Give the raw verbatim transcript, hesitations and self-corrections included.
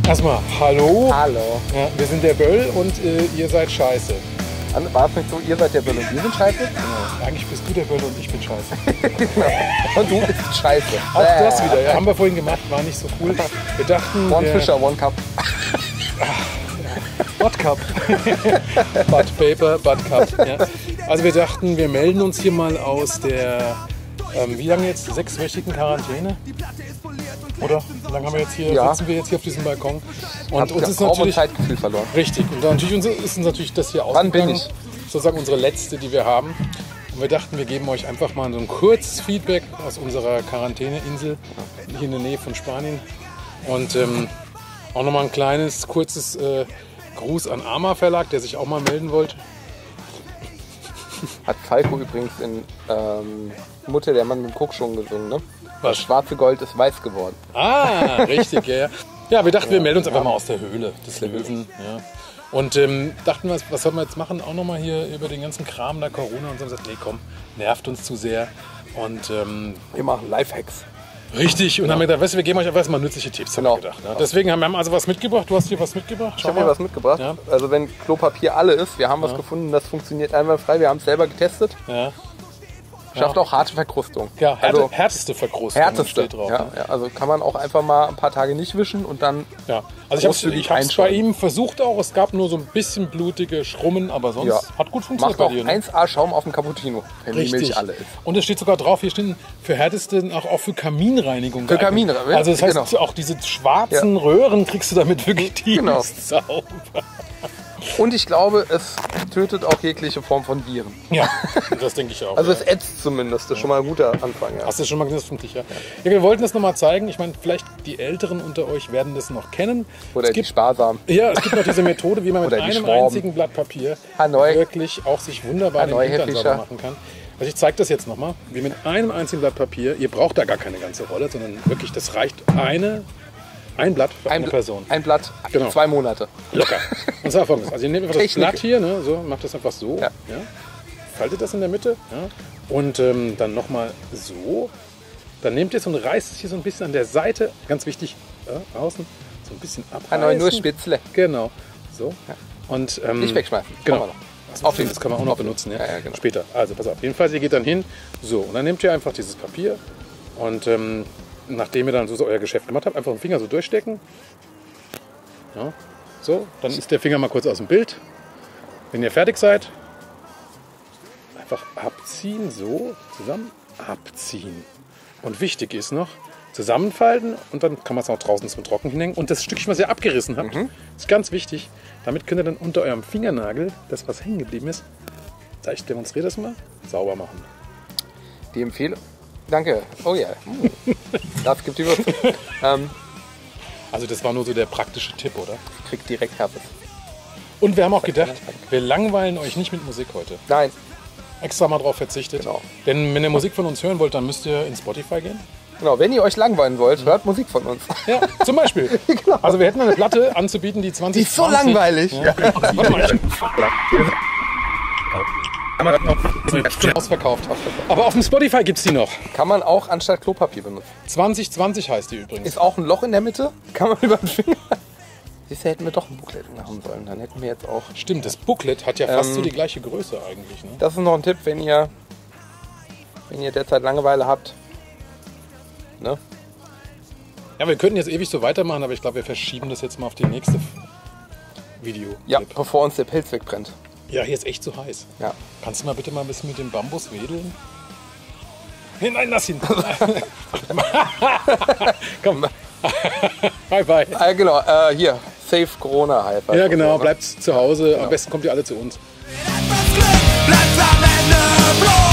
Erstmal, hallo. Hallo. Ja, wir sind der Böll und äh, ihr seid scheiße. War es nicht so, ihr seid der Böll und wir sind scheiße? Genau. Eigentlich bist du der Böll und ich bin scheiße. Genau. Und du bist scheiße. Auch äh. das wieder, ja, haben wir vorhin gemacht, war nicht so cool. Wir dachten... One der, Fisher, one Cup. Butt Cup. Butt Paper, Butt Cup. Ja. Also wir dachten, wir melden uns hier mal aus der, ähm, wie lange jetzt? Sechswöchigen Quarantäne? Oder? Wie lange haben wir jetzt hier, ja. sitzen wir jetzt hier auf diesem Balkon? Und Hab uns ist Raum natürlich... und Zeitgefühl verloren. Richtig. Und natürlich uns, ist uns natürlich das hier Wann bin ausgegangen. ich? Sozusagen unsere letzte, die wir haben. Und wir dachten, wir geben euch einfach mal so ein kurzes Feedback aus unserer Quarantäneinsel hier in der Nähe von Spanien. Und ähm, auch nochmal ein kleines, kurzes äh, Gruß an Ama Verlag, der sich auch mal melden wollte. Hat Falco übrigens in ähm, Mutter der Mann mit dem Kuck schon gesungen, ne? Was? Das schwarze Gold ist weiß geworden. Ah, richtig, ja. Ja, wir dachten, wir melden uns einfach mal aus der Höhle des Löwen. Ja. Und ähm, dachten, was, was sollen wir jetzt machen? Auch nochmal hier über den ganzen Kram da, Corona. Und so haben gesagt, nee, komm, nervt uns zu sehr. Und ähm, Wir machen Lifehacks. richtig, und Ja. haben wir gedacht, weißt du, wir geben euch einfach erstmal nützliche Tipps, Genau. haben wir gedacht. Ne? Deswegen haben wir also was mitgebracht. Du hast hier was mitgebracht. Ich Schau habe mir mal. was mitgebracht. Ja. Also wenn Klopapier alle ist, wir haben was Ja. gefunden, das funktioniert einwandfrei. Wir haben es selber getestet. Ja, Schafft auch harte Verkrustung. ja härte, also härteste Verkrustung härteste. steht drauf. Ja, ne? ja, also kann man auch einfach mal ein paar Tage nicht wischen und dann Ja. Also Großzügig ich habe es bei einschauen. ihm versucht auch. Es gab nur so ein bisschen blutige Schrummen, aber sonst Ja. hat gut funktioniert macht auch bei dir. Ne? eins A Schaum auf dem Cappuccino, wenn die Milch alle ist. Und es steht sogar drauf, hier stehen für härteste auch, auch für Kaminreinigung. Für geeignet. Kaminreinigung, Also das heißt, genau. auch diese schwarzen Röhren kriegst du damit wirklich tief Genau. sauber. Und ich glaube, es tötet auch jegliche Form von Viren. Ja, das denke ich auch. Also ja. es ätzt zumindest, das ist schon mal ein guter Anfang. Ja. Hast du das schon mal gesehen? Das finde ich, ja. Ja, wir wollten das nochmal zeigen. Ich meine, vielleicht die Älteren unter euch werden das noch kennen. Oder es die gibt, Sparsam. ja, es gibt noch diese Methode, wie man mit Oder die einem Schwaben. einzigen Blatt Papier Hanoi. wirklich auch sich wunderbar Hanoi, den Hintern Herr sauber Fischer. machen kann. Also ich zeige das jetzt nochmal, wie mit einem einzigen Blatt Papier. Ihr braucht da gar keine ganze Rolle, sondern wirklich, das reicht eine, ein Blatt für Ein, eine Person. ein Blatt, Genau. zwei Monate. Locker. Und zwar folgendes. Also ihr nehmt einfach das Technik. Blatt hier, ne, so, macht das einfach so. Ja. Ja. Faltet das in der Mitte. Ja. Und ähm, dann nochmal so. Dann nehmt ihr es und reißt es hier so ein bisschen an der Seite, ganz wichtig, ja, außen, so ein bisschen abreißen. Hanoi, nur Spitzle. Genau. So. Und, ähm, Nicht wegschmeißen. Genau. Machen wir noch. Das, auf das kann man auch noch benutzen, ja? Ja, ja, genau. Später. Also pass auf. Jedenfalls, ihr geht dann hin. So, und dann nehmt ihr einfach dieses Papier und ähm, nachdem ihr dann so, so euer Geschäft gemacht habt, einfach den Finger so durchstecken. Ja. So, dann ist der Finger mal kurz aus dem Bild. Wenn ihr fertig seid, einfach abziehen, so, zusammen abziehen. Und wichtig ist noch, zusammenfalten und dann kann man es auch draußen zum Trocken hinhängen. Und das Stückchen, was ihr abgerissen habt, Mhm. ist ganz wichtig. Damit könnt ihr dann unter eurem Fingernagel, das was hängen geblieben ist, ich demonstriere das mal, sauber machen. Die Empfehlung. Danke. Oh ja. Mm. Das gibt die Würze. ähm, Also das war nur so der praktische Tipp, oder? ich krieg direkt Herpes. Und wir haben auch gedacht, wir langweilen euch nicht mit Musik heute. Nein. Extra mal drauf verzichtet. Genau. Denn wenn ihr Musik von uns hören wollt, dann müsst ihr in Spotify gehen. Genau, wenn ihr euch langweilen wollt, hört Musik von uns. Ja, zum Beispiel. Genau. Also wir hätten eine Platte anzubieten, die zwanzig Die ist so langweilig. Ja. Warte mal, ich schon ausverkauft. Aber auf dem Spotify gibt es die noch. Kann man auch anstatt Klopapier benutzen. zwanzig zwanzig heißt die übrigens. Ist auch ein Loch in der Mitte. Kann man über den Finger. Siehst du, hätten wir doch ein Booklet machen sollen. Dann hätten wir jetzt auch. Stimmt, das Booklet hat ja fast Ähm, so die gleiche Größe eigentlich. Ne? Das ist noch ein Tipp, wenn ihr, wenn ihr derzeit Langeweile habt. Ne? Ja, wir könnten jetzt ewig so weitermachen, aber ich glaube, wir verschieben das jetzt mal auf die nächste Video. Ja, bevor uns der Pelz wegbrennt. Ja, hier ist echt zu heiß. Ja. Kannst du mal bitte mal ein bisschen mit dem Bambus wedeln? Nee, nein, lass ihn. Komm. Bye, bye. Ah, genau, äh, hier, Safe Corona halt. Ja, genau, bleibt zu Hause. Am besten kommt ihr alle zu uns. Etwas Glück bleibt am Ende bloß.